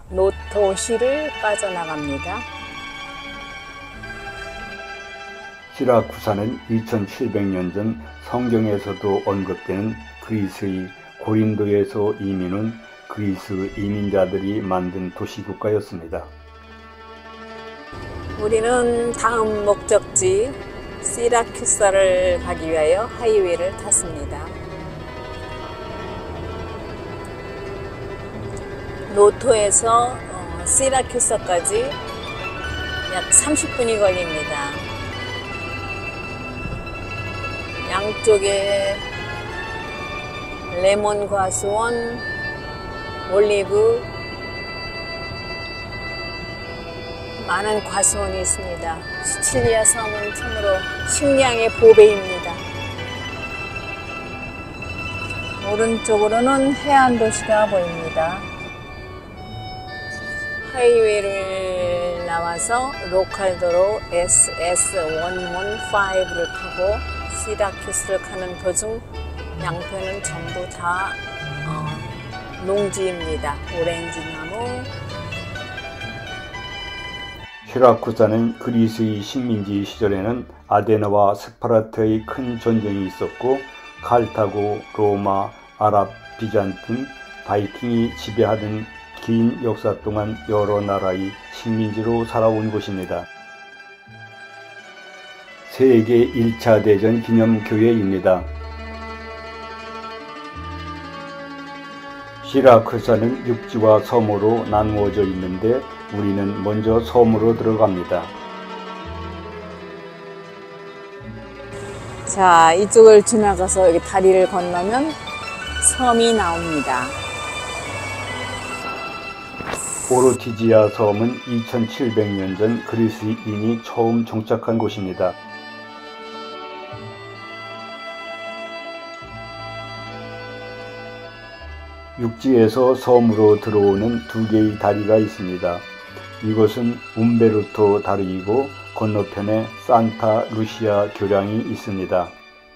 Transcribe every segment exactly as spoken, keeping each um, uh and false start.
노토시를 빠져나갑니다. 시라쿠사는 이천칠백 년 전 성경에서도 언급되는 그리스의 고린도에서 이민 온 그리스 이민자들이 만든 도시국가였습니다. 우리는 다음 목적지 시라쿠사를 가기 위하여 하이웨이를 탔습니다. 노토에서 시라쿠사까지 약 삼십 분이 걸립니다. 양쪽에 레몬 과수원, 올리브, 많은 과수원이 있습니다. 시칠리아 섬은 참으로 식량의 보배입니다. 오른쪽으로는 해안 도시가 보입니다. 하이웨이를 나와서 로컬도로 에스에스 백십오를 타고 시라쿠스를 가는 도중 양편은 전부 다 어, 농지입니다. 오렌지 나무. 시라쿠사는 그리스의 식민지 시절에는 아데나와 스파르타의 큰 전쟁이 있었고 칼타고, 로마, 아랍, 비잔틴, 바이킹이 지배하던 긴 역사 동안 여러 나라의 식민지로 살아온 곳입니다. 세계 일 차 대전 기념교회입니다. 시라쿠사는 육지와 섬으로 나누어져 있는데 우리는 먼저 섬으로 들어갑니다. 자, 이쪽을 지나가서 여기 다리를 건너면 섬이 나옵니다. 오르티지아 섬은 이천칠백 년 전 그리스인이 처음 정착한 곳입니다. 육지에서 섬으로 들어오는 두 개의 다리가 있습니다. 이곳은 움베르토 다리이고 건너편에 산타 루시아 교량이 있습니다.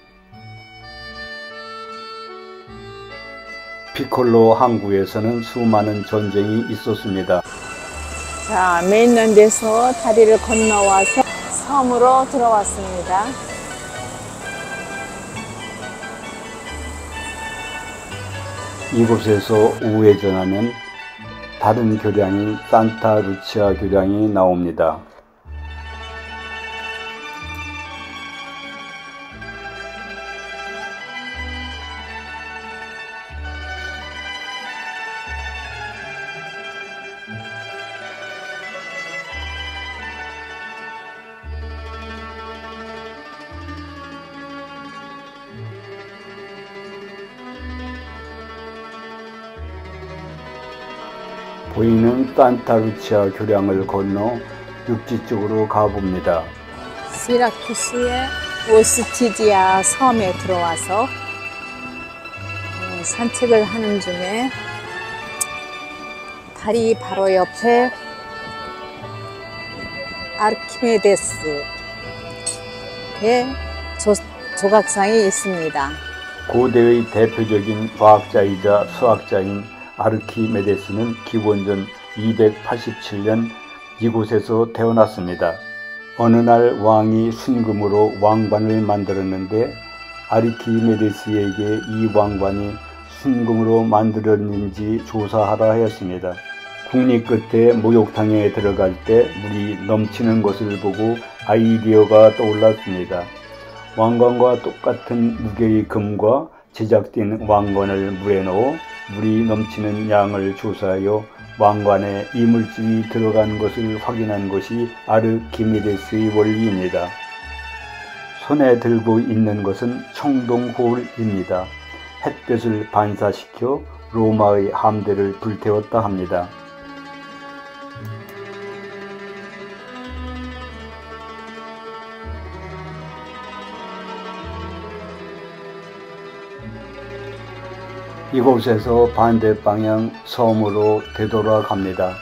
피콜로 항구에서는 수많은 전쟁이 있었습니다. 자, 메인랜드에서 다리를 건너와서 섬으로 들어왔습니다. 이곳에서 우회전하면 다른 교량인 산타 루치아 교량이 나옵니다. 보이는 산타 루치아 교량을 건너 육지 쪽으로 가봅니다. 시라쿠스의 오스티지아 섬에 들어와서 산책을 하는 중에 다리 바로 옆에 아르키메데스의 조, 조각상이 있습니다. 고대의 대표적인 과학자이자 수학자인 아르키메데스는 기원전 이백팔십칠 년 이곳에서 태어났습니다. 어느 날 왕이 순금으로 왕관을 만들었는데 아르키메데스에게 이 왕관이 순금으로 만들었는지 조사하라 하였습니다. 국리 끝에 목욕탕에 들어갈 때 물이 넘치는 것을 보고 아이디어가 떠올랐습니다. 왕관과 똑같은 무게의 금과 제작된 왕관을 물에 넣어 물이 넘치는 양을 조사하여 왕관에 이물질이 들어간 것을 확인한 것이 아르키메데스의 원리입니다. 손에 들고 있는 것은 청동호울입니다. 햇볕을 반사시켜 로마의 함대를 불태웠다 합니다. 이곳에서 반대 방향 섬으로 되돌아갑니다.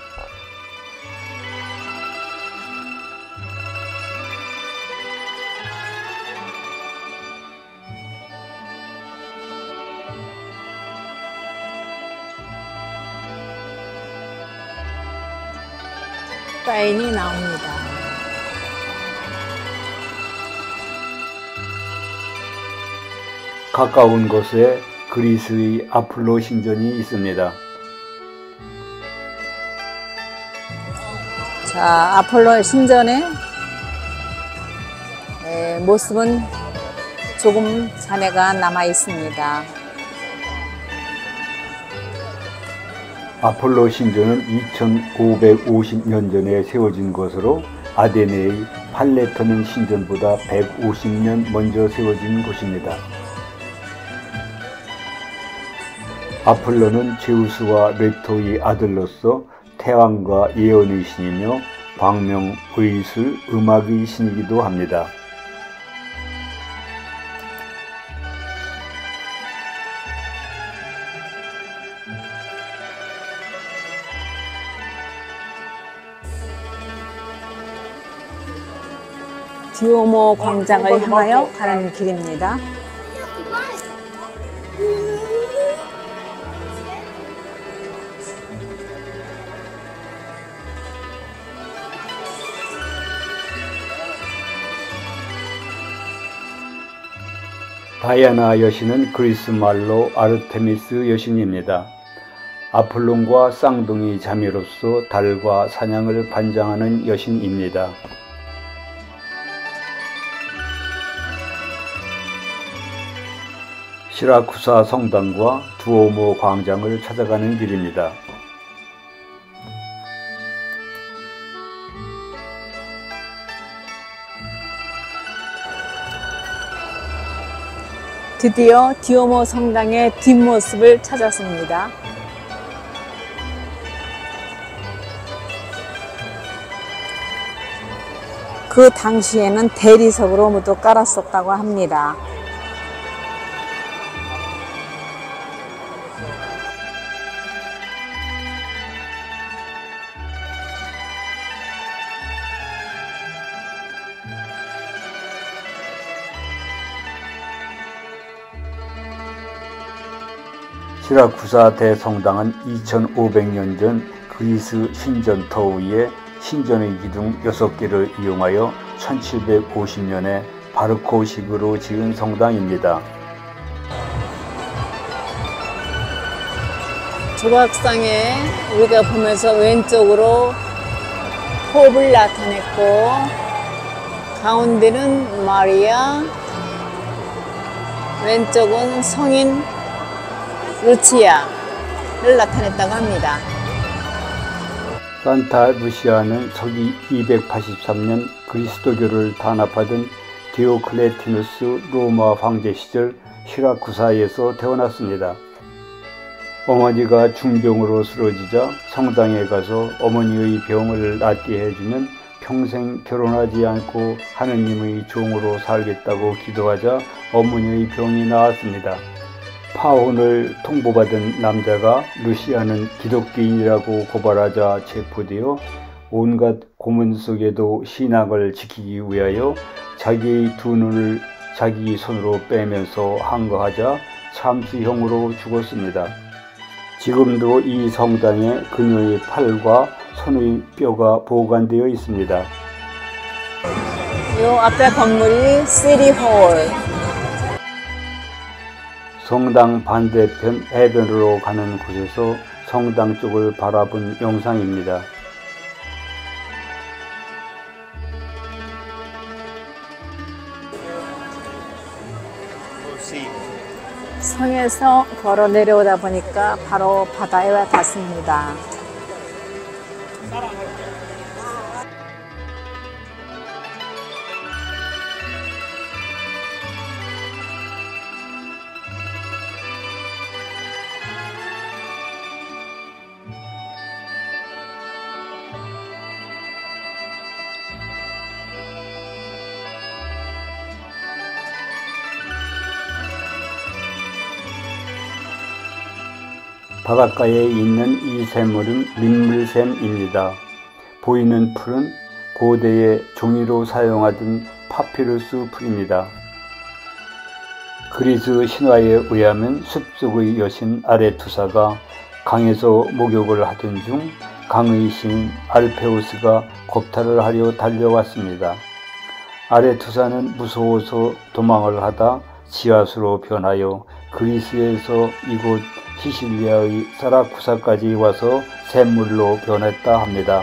사인이 나옵니다. 가까운 곳에 그리스의 아폴로 신전이 있습니다. 자, 아폴로 신전의 네, 모습은 조금 잔해가 남아 있습니다. 아폴로 신전은 이천오백오십 년 전에 세워진 것으로 아테네의 팔레토는 신전보다 백오십 년 먼저 세워진 곳입니다. 아폴로는 제우스와 레토의 아들로서 태왕과 예언의 신이며 광명, 의술, 음악의 신이기도 합니다. 듀오모 광장을 향하여 가는 길입니다. 다이아나 여신은 그리스 말로 아르테미스 여신입니다. 아폴론과 쌍둥이 자매로서 달과 사냥을 관장하는 여신입니다. 시라쿠사 성당과 두오모 광장을 찾아가는 길입니다. 드디어 듀오모 성당의 뒷모습을 찾았습니다. 그 당시에는 대리석으로 모두 깔았었다고 합니다. 시라쿠사 대성당은 이천오백 년 전 그리스 신전터 위에 신전의 기둥 여섯 개를 이용하여 천칠백오십 년에 바르코식으로 지은 성당입니다. 조각상에 우리가 보면서 왼쪽으로 홉을 나타냈고 가운데는 마리아, 왼쪽은 성인 루치아를 나타냈다고 합니다. 산타 루시아는 서기 이백팔십삼 년 그리스도교를 탄압하던 디오클레티누스 로마 황제 시절 시라쿠사에서 태어났습니다. 어머니가 중병으로 쓰러지자 성당에 가서 어머니의 병을 낫게 해주면 평생 결혼하지 않고 하느님의 종으로 살겠다고 기도하자 어머니의 병이 나았습니다. 파혼을 통보받은 남자가 루시아는 기독교인이라고 고발하자 체포되어 온갖 고문 속에도 신앙을 지키기 위하여 자기의 두 눈을 자기 손으로 빼면서 항거하자 참수형으로 죽었습니다. 지금도 이 성당에 그녀의 팔과 손의 뼈가 보관되어 있습니다. 이 앞에 건물이 시티홀. 성당 반대편 해변으로 가는 곳에서 성당 쪽을 바라본 영상입니다. 성에서 걸어 내려오다 보니까 바로 바다에 닿습니다. 바닷가에 있는 이 샘물은 민물샘입니다. 보이는 풀은 고대의 종이로 사용하던 파피루스 풀입니다. 그리스 신화에 의하면 숲속의 여신 아레투사가 강에서 목욕을 하던 중 강의 신 알페우스가 겁탈을 하려 달려왔습니다. 아레투사는 무서워서 도망을 하다 지하수로 변하여 그리스에서 이곳 시실리아의 사라쿠사까지 와서 샘물로 변했다 합니다.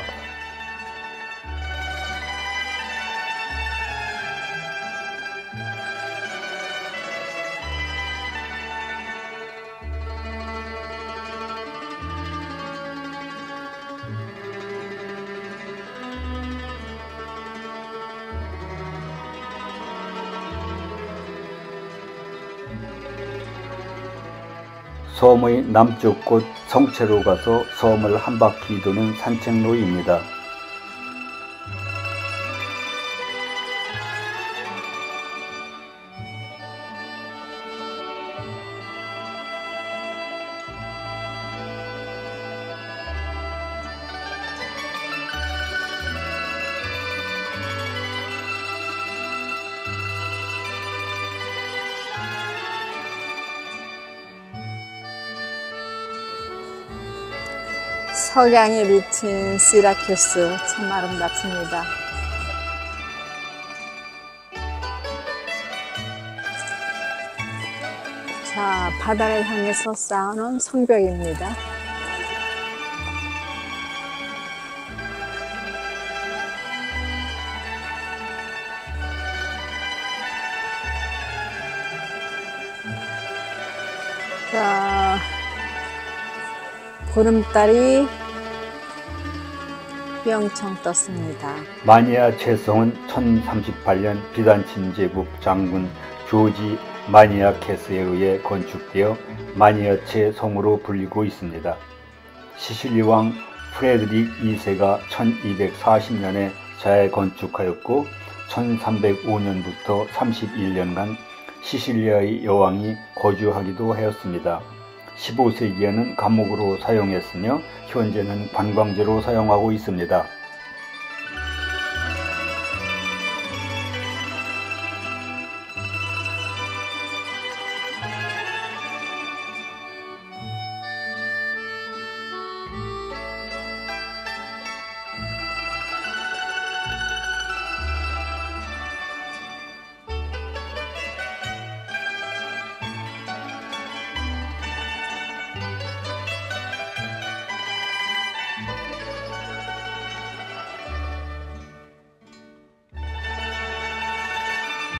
섬의 남쪽 곳 성체로 가서 섬을 한 바퀴 도는 산책로입니다. 석양이 비친 시라큐스 참 아름답습니다. 자, 바다를 향해서 쌓아놓은 성벽입니다. 자, 보름달이 영청 떴습니다. 마니아 최성은 천삼십팔 년 비단친 제국 장군 조지 마니아케스에 의해 건축되어 마니아체 성으로 불리고 있습니다. 시실리 왕 프레드릭 이 세가 천이백사십 년에 재건축하였고 천삼백오 년부터 삼십일 년간 시실리아의 여왕이 거주하기도 하였습니다. 십오 세기에는 감옥으로 사용했으며 현재는 관광지로 사용하고 있습니다.